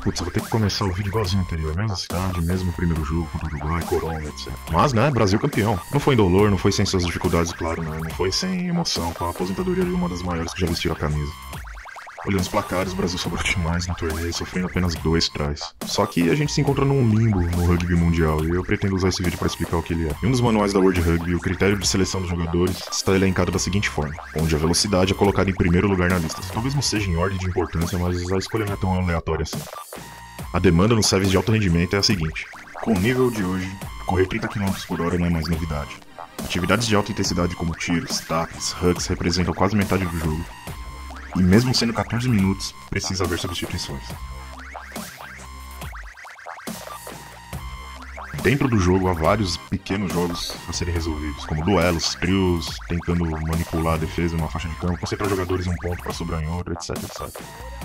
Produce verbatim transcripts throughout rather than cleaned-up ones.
Putz, eu vou ter que começar o vídeo igualzinho anterior, mesma cidade, mesmo primeiro jogo contra o Uruguai, Corona, etcétera. Mas, né, Brasil campeão. Não foi indolor, não foi sem suas dificuldades, claro, né? Não foi sem emoção, com a aposentadoria de uma das maiores que já vestiu a camisa. Olhando os placares, o Brasil sobrou demais no torneio, sofrendo apenas dois trás. Só que a gente se encontra num limbo no rugby mundial, e eu pretendo usar esse vídeo para explicar o que ele é. Em um dos manuais da World Rugby, o critério de seleção dos jogadores está elencado da seguinte forma, onde a velocidade é colocada em primeiro lugar na lista. Talvez não seja em ordem de importância, mas a escolha não é tão aleatória assim. A demanda nos serves de alto rendimento é a seguinte. Com o nível de hoje, correr trinta quilômetros por hora não é mais novidade. Atividades de alta intensidade como tiros, tackles, hugs representam quase metade do jogo. E mesmo sendo quatorze minutos, precisa haver substituições. Dentro do jogo há vários pequenos jogos a serem resolvidos, como duelos, trios, tentando manipular a defesa numa faixa de campo, concentrar jogadores em um ponto para sobrar em outro, etc, etcétera.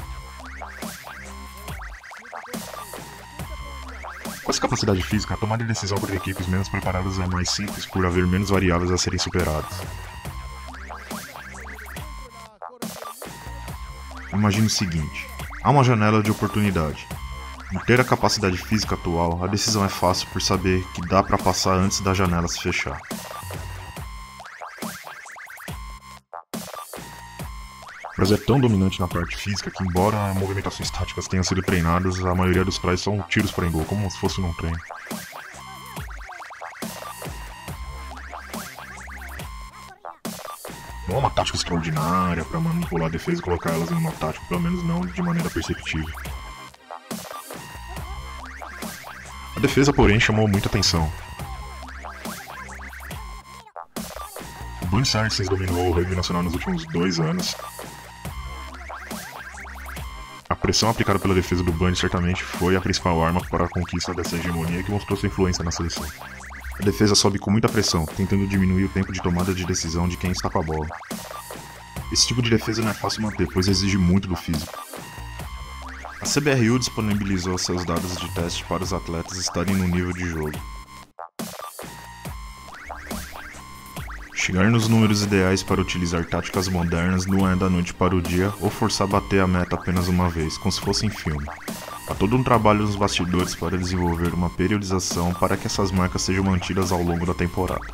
Com essa capacidade física, a tomada de decisão por equipes menos preparadas é mais simples por haver menos variáveis a serem superadas. Imagine o seguinte, há uma janela de oportunidade. Por ter a capacidade física atual, a decisão é fácil por saber que dá para passar antes da janela se fechar. O Brasil é tão dominante na parte física que, embora movimentações táticas tenham sido treinadas, a maioria dos tries são tiros para gol, como se fosse num treino. Não é uma tática extraordinária para manipular a defesa e colocar elas em uma tática, pelo menos não de maneira perceptível. A defesa, porém, chamou muita atenção. O Bundy Saracens dominou o rugby nacional nos últimos dois anos. A pressão aplicada pela defesa do Bundy certamente foi a principal arma para a conquista dessa hegemonia que mostrou sua influência na seleção. A defesa sobe com muita pressão, tentando diminuir o tempo de tomada de decisão de quem está com a bola. Esse tipo de defesa não é fácil manter, pois exige muito do físico. A C B R U disponibilizou seus dados de teste para os atletas estarem no nível de jogo. Chegar nos números ideais para utilizar táticas modernas não é da noite para o dia ou forçar a bater a meta apenas uma vez, como se fosse em filme. Há todo um trabalho nos bastidores para desenvolver uma periodização para que essas marcas sejam mantidas ao longo da temporada.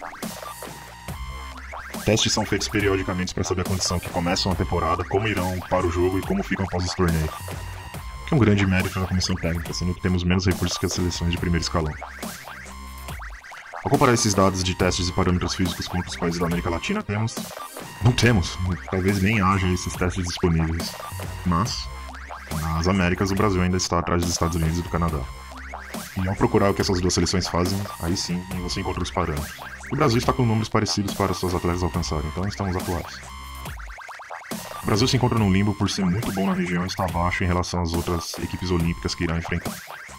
Testes são feitos periodicamente para saber a condição que começam a temporada, como irão para o jogo e como ficam após os torneios. Que é um grande mérito da comissão técnica, sendo que temos menos recursos que as seleções de primeiro escalão. Ao comparar esses dados de testes e parâmetros físicos com outros países da América Latina, temos... Não temos, talvez nem haja esses testes disponíveis, mas... Nas Américas, o Brasil ainda está atrás dos Estados Unidos e do Canadá. E ao procurar o que essas duas seleções fazem, aí sim você encontra os parâmetros. O Brasil está com números parecidos para seus atletas alcançarem, então estamos atuais. O Brasil se encontra num limbo por ser muito bom na região e está abaixo em relação às outras equipes olímpicas que irão enfrentar.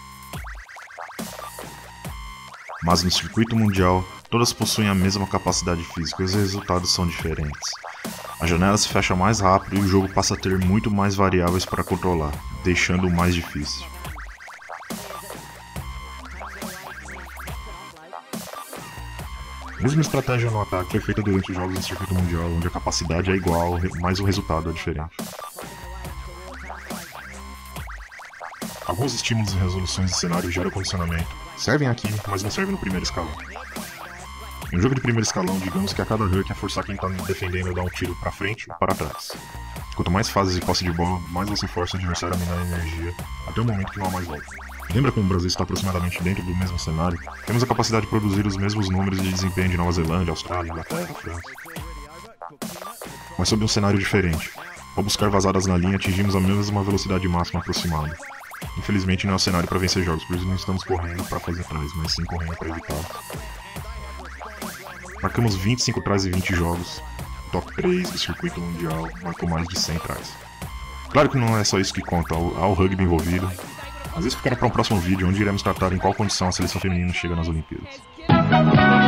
Mas no circuito mundial, todas possuem a mesma capacidade física e os resultados são diferentes. A janela se fecha mais rápido e o jogo passa a ter muito mais variáveis para controlar, deixando-o mais difícil. A mesma estratégia no ataque foi feita durante os jogos no circuito mundial, onde a capacidade é igual, mas o resultado é diferente. Alguns estímulos e resoluções de cenário geram condicionamento. Servem aqui, mas não servem no primeiro escalão. Em um jogo de primeiro escalão, digamos que a cada hug é forçar quem está defendendo a dar um tiro para frente ou para trás. Quanto mais fases de posse de bola, mais você força o adversário a minar energia, até o momento que não há mais volta. Lembra como o Brasil está aproximadamente dentro do mesmo cenário? Temos a capacidade de produzir os mesmos números de desempenho de Nova Zelândia, Austrália, Inglaterra, França. Mas sob um cenário diferente. Ao buscar vazadas na linha, atingimos a mesma velocidade máxima aproximada. Infelizmente não é o cenário para vencer jogos, por isso não estamos correndo para fazer trás, mas sim correndo para evitar. Marcamos vinte e cinco tries em vinte jogos, o top três do circuito mundial marcou mais de cem tries. Claro que não é só isso que conta, há o rugby envolvido, mas isso ficará para um próximo vídeo, onde iremos tratar em qual condição a seleção feminina chega nas Olimpíadas.